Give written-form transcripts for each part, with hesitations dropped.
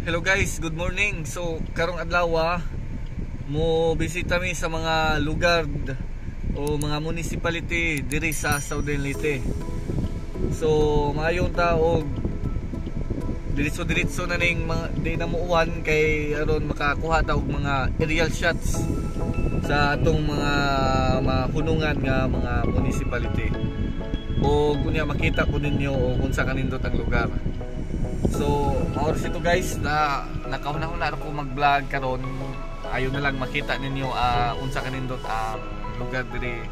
Hello guys, good morning. So karong adlaw mo bisita mi sa mga lugar o mga municipality diri sa Southern Leyte. So maayong tao diretso na ning di na muuwan kay aron makakuha ta og mga aerial shots sa atong mga hunungan nga mga municipality. O kunya makita ko ninyo o unsa kanindot ang lugar. So, maoras ito guys na nakauna-una ako mag-vlog karon. Ayaw na lang makita ninyo unsa kanindot ang lugar diri.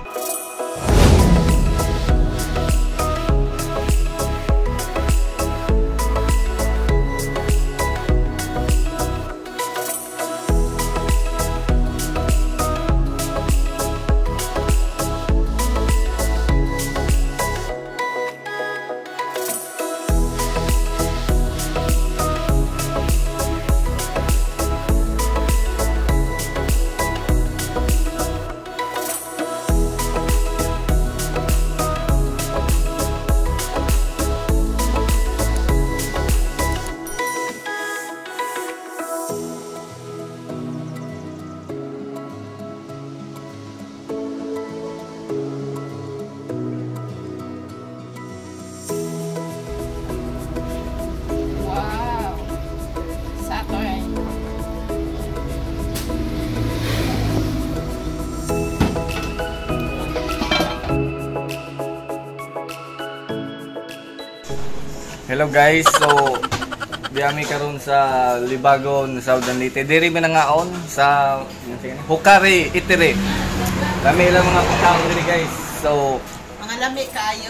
Hello guys, so biyami karon sa Libagon, Southern Leyte. Diri mi nangaon sa Hukari, Itire. Lami lang mga tao diri guys. So mga lami kayo.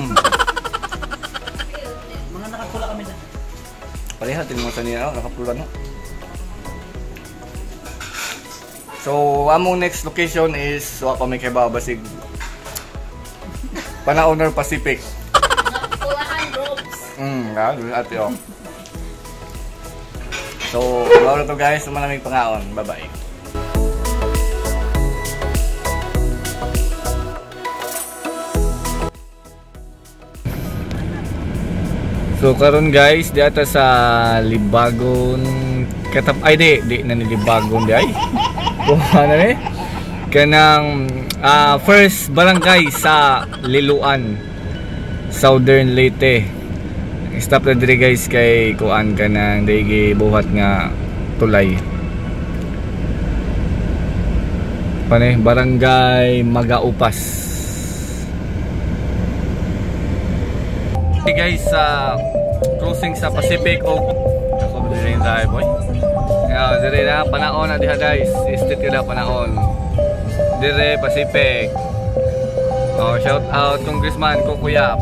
Mga nakapula kami dyan. Pareha din mo sa niya, nakapula no. So among next location is wa pa may kayba basig Panaoner Pacific. Ate oh. So, laro to guys, malamig pangaon. Bye-bye. So, karon guys, di ata sa Libagon ay di na ni Libagon di ay. Kuha na ni. Kanang first barangay sa Liloan, Southern Leyte. Stop na diri guys kay kuan ka nang daigi buhat nga tulay. Panay barangay Magaupas. Hey guys, cruising sa Pacific o ako diri na boy. Diri na panaon na diha guys. Estate na panaon. Diri Pacific. Oh, shout out Congressman Kukuya.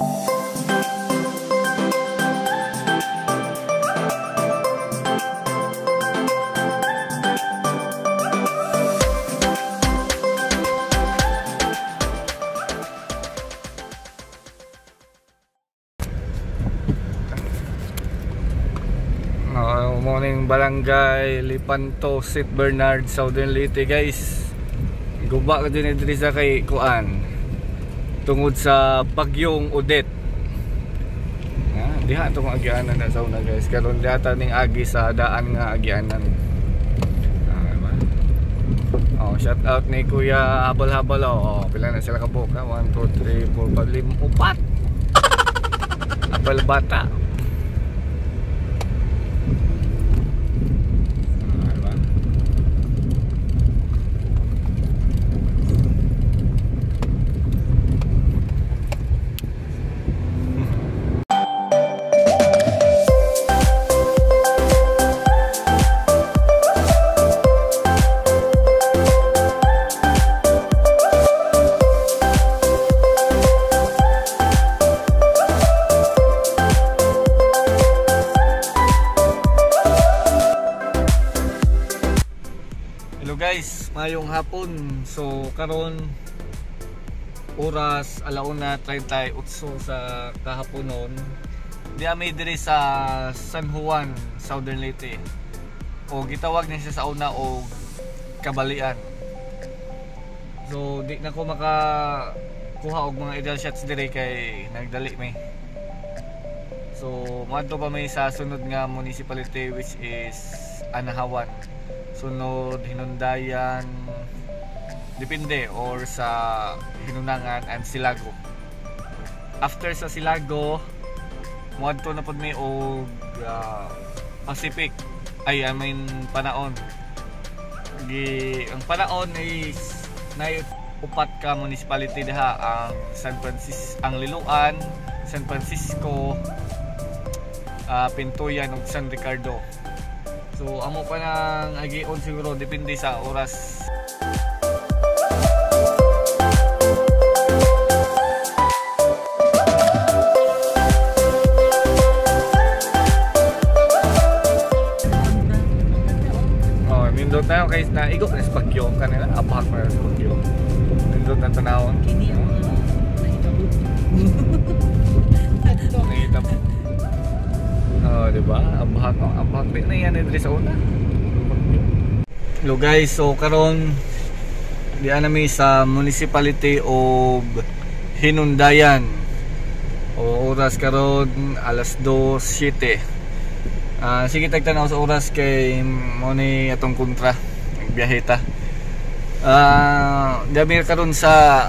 Morning barangay Lipanto, St. Bernard, Southern Leyte guys. Guba ka din diri sa kay kuan tungod sa bagyong Odette. Diha itong agianan na sauna guys. Karon data ning agi sa daan nga agianan. Oh, shout out ni Kuya Habal-Habal. Oh, pila na sila kabuka? 1, 2, 3, 4, 5, 4. Abal bata. Guys, mayong hapon. So karon oras 1:38 sa kahaponon. Diami diri sa San Juan, Southern Leyte. O gitawag niya siya sa una o Kabalian. So di na ko makakuha og mga ideal shots diri kay nagdali mi. So madto pa may sa sunod nga municipality which is Anahawan. Sunod Hinundayan, depende, or sa Hinunangan and Silago. After sa Silago, madto na pud may og Pacific. Ay, I mean Panaon. Ang Panaon is upat ka municipality diha, ang San Francisco, ang Liloan, San Francisco, Pintuyan ug San Ricardo. So amo pa nang agion siguro, depende sa oras. Nindot tayo guys na igok na spagyo kanila, abak na spagyo. Nindot na tanawon. Kini ang Nakita mo. Oh, diba? Abak no, abak din na yan diri sa una. Hello guys, so karon di anami sa municipality of Hinundayan. O oras karon alas 2:07. Sige tagtanaw sa oras kay mo ni atong kontra nagbiyahe ta. Dami karon sa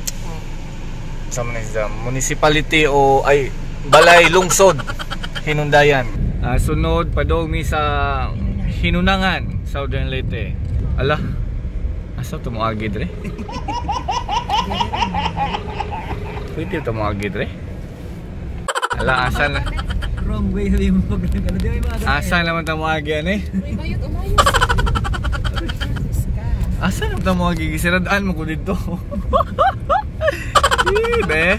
municipality o ay balay lungsod Hinundayan. Sunod padong mi sa Hinunangan, Southern Leyte. Ala, asa to mo agi dre? Pwede to mo agi dre? Ala, asa na? wrong way sabi mo pag ano di may mga asa naman ta mo agi ani? Bayot umayos. Asa naman ta mo agi gisaradaan mo ko dito. Be.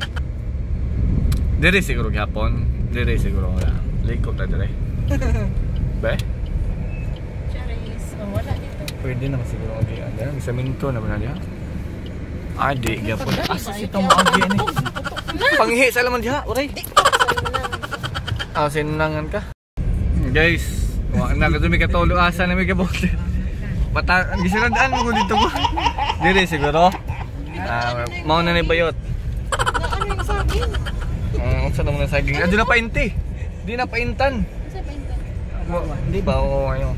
Dire siguro gihapon, dire siguro wala. Likop ta dire. Be. Charis, wala dito. Pwede naman siguro agi ana, sa minto naman niya. Adi gihapon. Asa si ta mo agi ani? Panghi sa laman diha, uray. Sinunangan ka. Guys, na kadumi ka tolo asa na may kabote. Bata, gisaradaan mo ko dito ko. Dire siguro. Mao na ni bayot. Ano yung saging? Unsa naman ang saging? Di na painti. Di na paintan. Sa paintan. Di ba o ayo.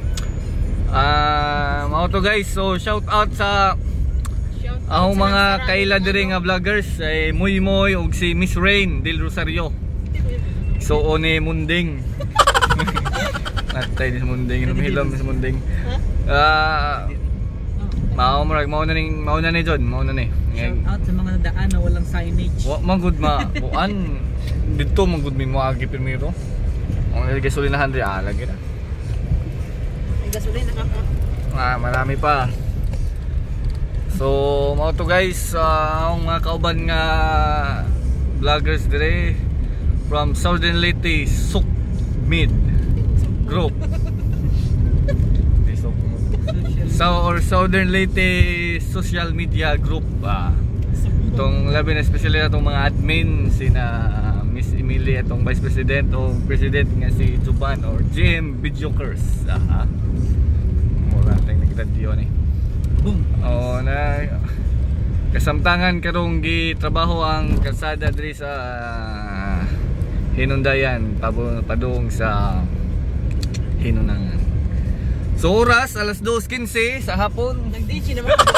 Mao to guys. So shout out sa ako mga kaila diri nga vloggers ay Muy Muy ug si Miss Rain Del Rosario. So one munding. Natay ni munding, numihilom ni munding. Mao na ni John, mao na ni. shout out sa mga daan na walang signage. Wa man gud ma, buan dito man gud mi mo agi primero. Ang gasolinahan di lagi na. May gasolina ka. Marami pa. So mao to guys, ang mga kauban nga vloggers dire from Southern Leyte Sukmid Group. Southern Leyte Social Media Group. Itong labi na especially na itong mga admin, sina Miss Emily, itong Vice President o President nga si Juban or GM Videokers. Mura tayong nakita diyo ni. Boom. Na kasamtangan karong gitrabaho ang kalsada diri sa Hinundayan padung sa Hinunangan. So oras alas 2:15 sa hapon. Nag-DJ naman ka.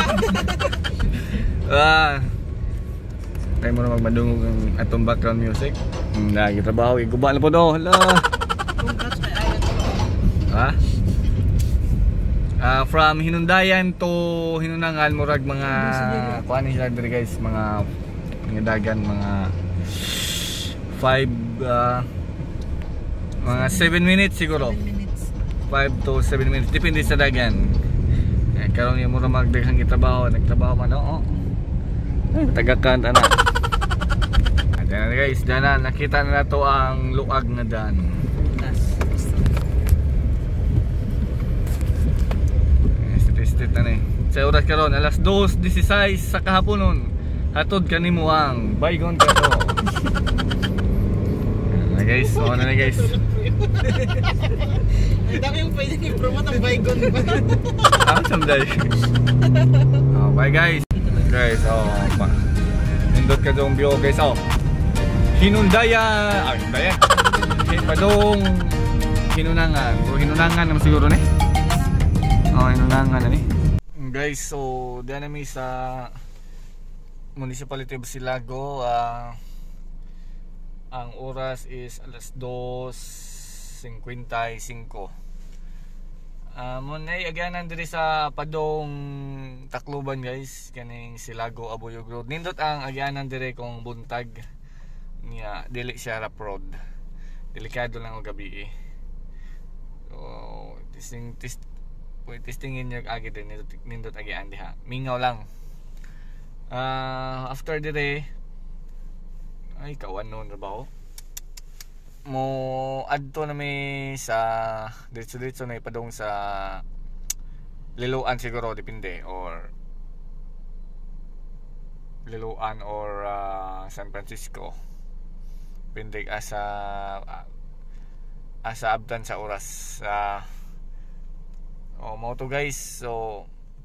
Tayo mo na magmadungog ang atong background music. Lagi trabaho, iguba na po do. Hala. From Hinundayan to Hinunangan, murag mga kuan ni sila diri guys, mga dagan, mga 7 minutes siguro. 5 to 7 minutes, depende sa dagan. Karon yung mura magdaghang trabaho, nagtrabaho man oo. Tagakan ana. Ayan na guys, dana nakita na nato ang luag nga daan. State na ni. Sa oras karon alas 2:16 sa kahaponon. Hatod kanimo ang baygon ka to. Guys, so na guys. Ang dami yung pwede i-promote ang baygon pa. Someday. Bye guys. Guys, pa. Nindot ka dong view guys, Hinundayan. Hinundayan. Padong Hinunangan. Puro Hinunangan naman siguro ni. Hinunangan na ni. Guys, so diyan namin sa Municipality of Basilago. Ang oras is alas 2:55. Munay agyanan diri sa Padong Tacloban guys, kaning Silago Abuyog Road. Nindot ang agyanan diri kung buntag niya, dili siya rap road. Delikado lang og gabi. So testingin niyo agi din nindot agyan diha. Mingaw lang. After dire ay kawan noon ra ba mo adto na may sa diretso na ipadong sa Liloan siguro, depende, or Liloan or San Francisco, depende asa abdan sa oras. Mo to guys. So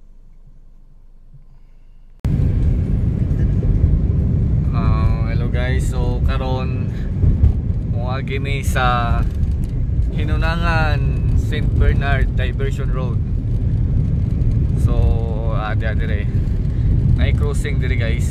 hello guys, so karon muagi mi sa Hinunangan St. Bernard Diversion Road. So dire nay crossing dire guys.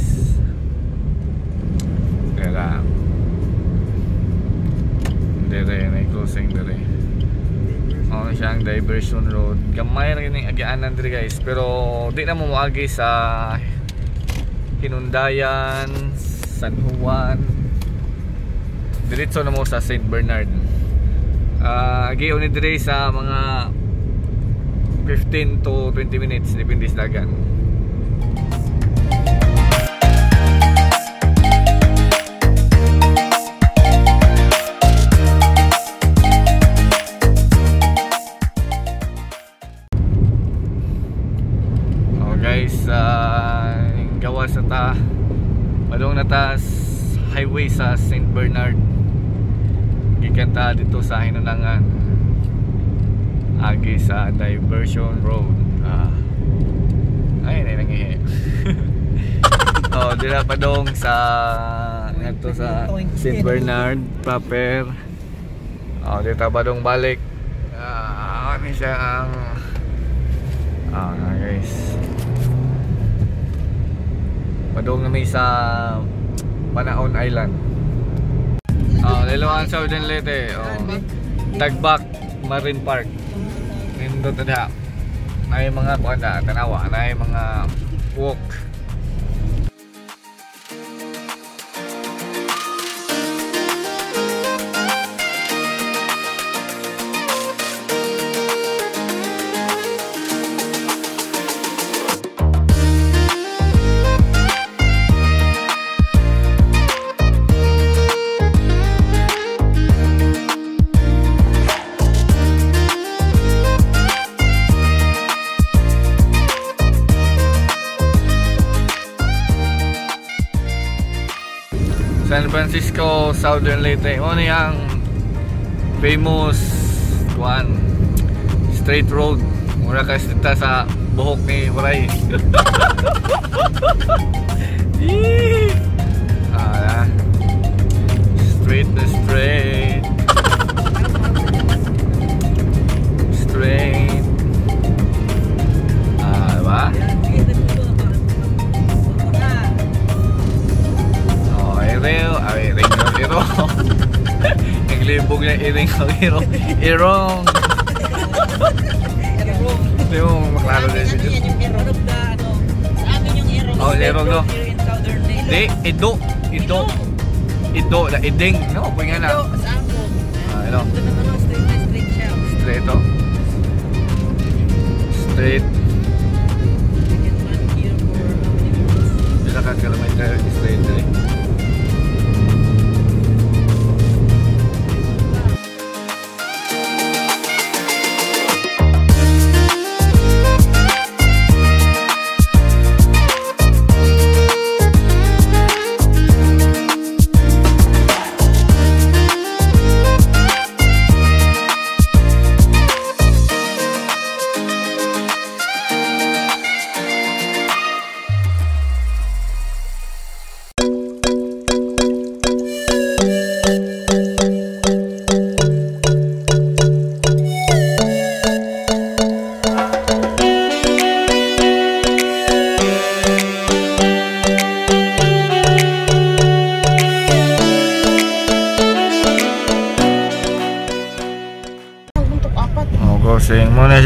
Dire nay crossing dire. Siya ang Diversion Road. Gamay ra kining agianan dire guys, pero di na mo muagi sa Hinundayan, San Juan. Diretso na mo sa St. Bernard. Giyon ni dire sa mga 15 to 20 minutes depende sa dagan. Guys, gawas na ta. Madong na ta highway sa St. Bernard. Gikan ta dito sa Hinunangan. Agi sa Diversion Road. Ay nangihi. Dira pa dong sa ngadto sa St. Bernard proper. Dito pa dong balik. Ano siya ang guys. Padong na may sa Panaon Island. Liloan Southern Leyte. Tagbak Marine Park. Nindot na ay mga kuanda tanawa, ay mga walk. San Francisco, Southern Leyte. Ano yung famous straight road. Mura kasi dito sa buhok ni Waray. Straight na straight. Straight. Diba? Irong. Naglibog niya irong. Irong. Yung maklaro din siya. Yan yung irong na sa amin yung irong. Irong no. Here in Southern Leyte. Di, Ido, na iding. No, punya na. Ido, sa ako. Ito. Straight siya. Straight ito. Straight. Bila ka kilometer straight ito.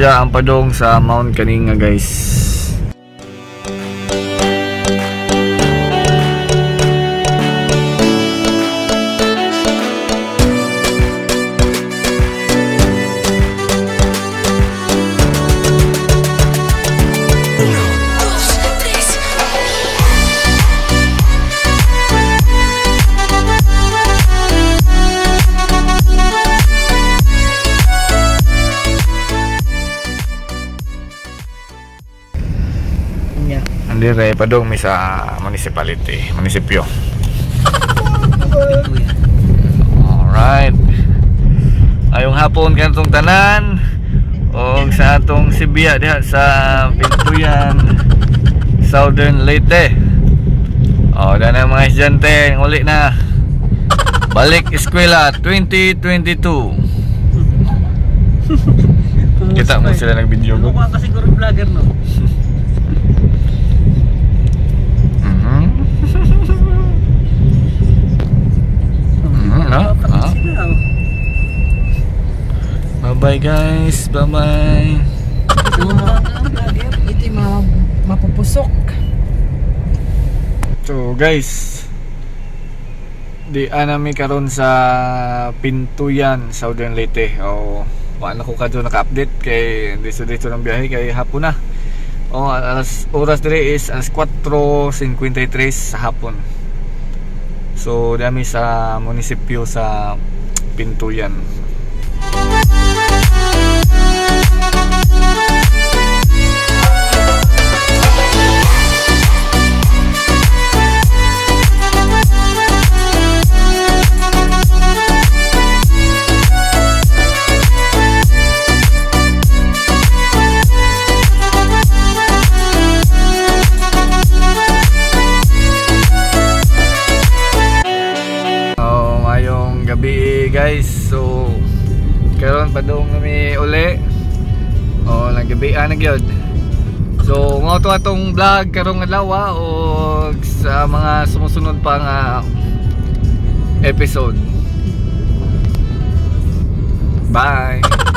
siya ang padong sa Mount Kaninga, guys. Dire padong mi sa munisipyo. Alright. Ayong hapon kanitong tanan o sa atong Sibya diha sa Pintuyan, Southern Leyte. Dan ang mga estudyante uli na balik eskwela 2022. Kita mo sila nag-video ko. Mukha kasi siguro vlogger, no? Bye guys, bye bye. Ito yung mapupusok. So guys, di anami karon sa Pintuyan, Southern Leyte. Paano ko kadto naka-update kay dito ng biyahe kay hapon na. Oras dire is alas 4:53 sa hapon. So dami sa munisipyo sa Pintuyan. Guys, so karon padung nami uli nagabian na gyud. So mao to atong vlog karong adlaw o sa mga sumusunod pa nga episode. Bye.